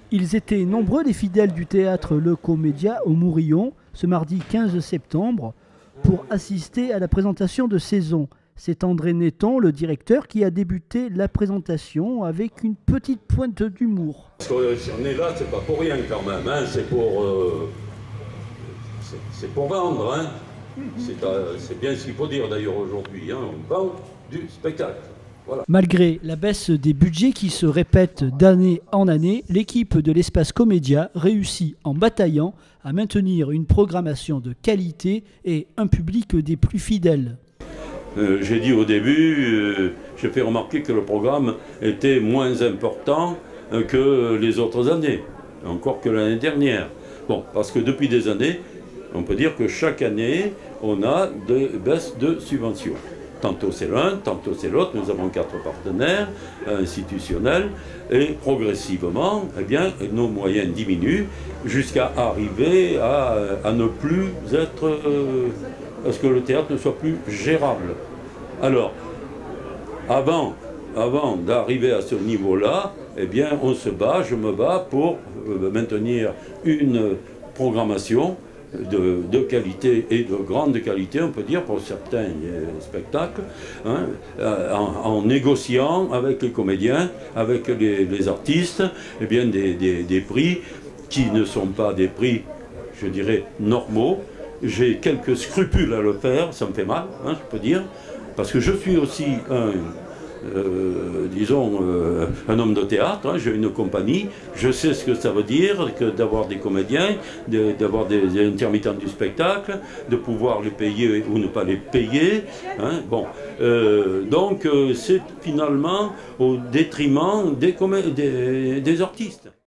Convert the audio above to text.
Ils étaient nombreux les fidèles du théâtre Le Comédia au Mourillon ce mardi 15 septembre pour assister à la présentation de saison. C'est André Netton, le directeur, qui a débuté la présentation avec une petite pointe d'humour. Si on est là, c'est pas pour rien quand même, hein. C'est pour vendre. Hein. C'est bien ce qu'il faut dire d'ailleurs aujourd'hui. Hein. On vend du spectacle. Voilà. Malgré la baisse des budgets qui se répètent d'année en année, l'équipe de l'Espace Comédia réussit en bataillant à maintenir une programmation de qualité et un public des plus fidèles. J'ai dit au début, j'ai fait remarquer que le programme était moins important que les autres années, encore que l'année dernière. Bon, parce que depuis des années, on peut dire que chaque année, on a des baisses de subventions. Tantôt c'est l'un, tantôt c'est l'autre. Nous avons 4 partenaires institutionnels et progressivement, eh bien, nos moyens diminuent jusqu'à arriver à ne plus être, à ce que le théâtre ne soit plus gérable. Alors, avant d'arriver à ce niveau-là, eh bien, on se bat, je me bats pour maintenir une programmation de qualité et de grande qualité, on peut dire, pour certains spectacles, hein, en négociant avec les comédiens, avec les artistes, eh bien, des prix qui ne sont pas des prix, je dirais, normaux. J'ai quelques scrupules à le faire, ça me fait mal, hein, je peux dire, parce que je suis aussi un homme de théâtre, hein, j'ai une compagnie, je sais ce que ça veut dire que d'avoir des comédiens, d'avoir des intermittents du spectacle, de pouvoir les payer ou ne pas les payer. Hein, bon, donc c'est finalement au détriment des artistes.